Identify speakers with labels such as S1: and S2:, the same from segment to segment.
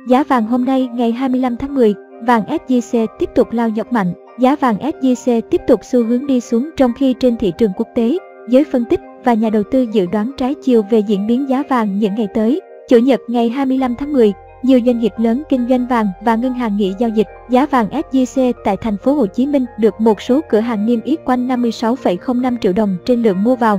S1: Giá vàng hôm nay ngày 25 tháng 10, vàng SJC tiếp tục lao dốc mạnh. Giá vàng SJC tiếp tục xu hướng đi xuống trong khi trên thị trường quốc tế, giới phân tích và nhà đầu tư dự đoán trái chiều về diễn biến giá vàng những ngày tới. Chủ nhật ngày 25 tháng 10, nhiều doanh nghiệp lớn kinh doanh vàng và ngân hàng nghỉ giao dịch. Giá vàng SJC tại thành phố Hồ Chí Minh được một số cửa hàng niêm yết quanh 56,05 triệu đồng trên lượng mua vào,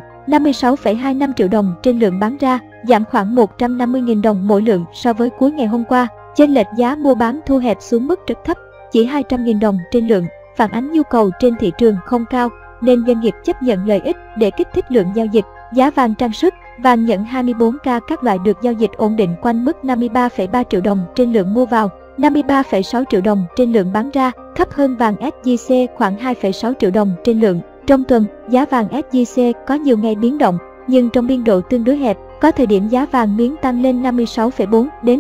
S1: 56,25 triệu đồng trên lượng bán ra, giảm khoảng 150.000 đồng mỗi lượng so với cuối ngày hôm qua. Chênh lệch giá mua bán thu hẹp xuống mức rất thấp, chỉ 200.000 đồng trên lượng, phản ánh nhu cầu trên thị trường không cao nên doanh nghiệp chấp nhận lợi ích để kích thích lượng giao dịch. Giá vàng trang sức, vàng nhẫn 24K các loại được giao dịch ổn định quanh mức 53,3 triệu đồng trên lượng mua vào, 53,6 triệu đồng trên lượng bán ra, thấp hơn vàng SJC khoảng 2,6 triệu đồng trên lượng. Trong tuần, giá vàng SJC có nhiều ngày biến động, nhưng trong biên độ tương đối hẹp. Có thời điểm giá vàng miếng tăng lên 56,4 đến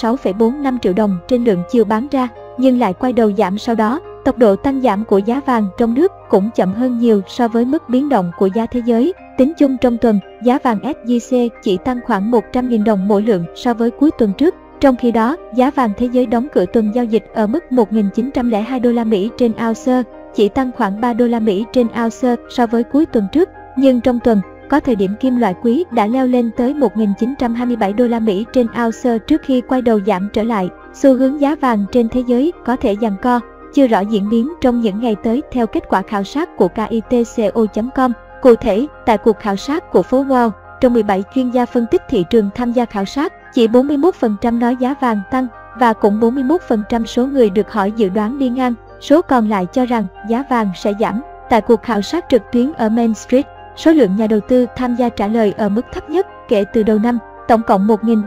S1: 56,45 triệu đồng trên lượng chiều bán ra, nhưng lại quay đầu giảm sau đó. Tốc độ tăng giảm của giá vàng trong nước cũng chậm hơn nhiều so với mức biến động của giá thế giới. Tính chung trong tuần, giá vàng SJC chỉ tăng khoảng 100.000 đồng mỗi lượng so với cuối tuần trước. Trong khi đó, giá vàng thế giới đóng cửa tuần giao dịch ở mức 1.902 đô la Mỹ trên ounce, chỉ tăng khoảng 3 đô la Mỹ trên ounce so với cuối tuần trước. Nhưng trong tuần, có thời điểm kim loại quý đã leo lên tới 1.927 đô la Mỹ trên ounce trước khi quay đầu giảm trở lại. Xu hướng giá vàng trên thế giới có thể giằng co, chưa rõ diễn biến trong những ngày tới theo kết quả khảo sát của KITCO.com. Cụ thể, tại cuộc khảo sát của phố Wall, trong 17 chuyên gia phân tích thị trường tham gia khảo sát, chỉ 41% nói giá vàng tăng và cũng 41% số người được hỏi dự đoán đi ngang, số còn lại cho rằng giá vàng sẽ giảm. Tại cuộc khảo sát trực tuyến ở Main Street, số lượng nhà đầu tư tham gia trả lời ở mức thấp nhất kể từ đầu năm, tổng cộng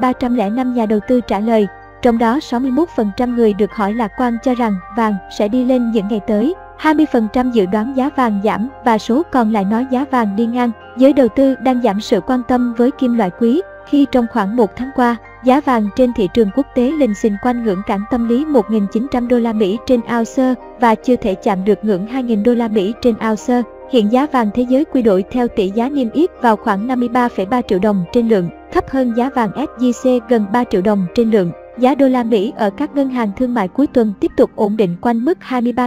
S1: 1.305 nhà đầu tư trả lời. Trong đó 61% người được hỏi lạc quan cho rằng vàng sẽ đi lên những ngày tới, 20% dự đoán giá vàng giảm và số còn lại nói giá vàng đi ngang. Giới đầu tư đang giảm sự quan tâm với kim loại quý khi trong khoảng một tháng qua, giá vàng trên thị trường quốc tế lình xình quanh ngưỡng cản tâm lý 1.900 đô la Mỹ trên ounce và chưa thể chạm được ngưỡng 2.000 đô la Mỹ trên ounce. Hiện giá vàng thế giới quy đổi theo tỷ giá niêm yết vào khoảng 53,3 triệu đồng trên lượng, thấp hơn giá vàng SJC gần 3 triệu đồng trên lượng. Giá đô la Mỹ ở các ngân hàng thương mại cuối tuần tiếp tục ổn định quanh mức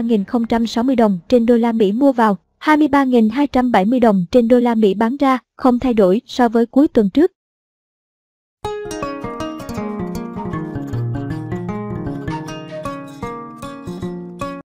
S1: 23.060 đồng trên đô la Mỹ mua vào, 23.270 đồng trên đô la Mỹ bán ra, không thay đổi so với cuối tuần trước.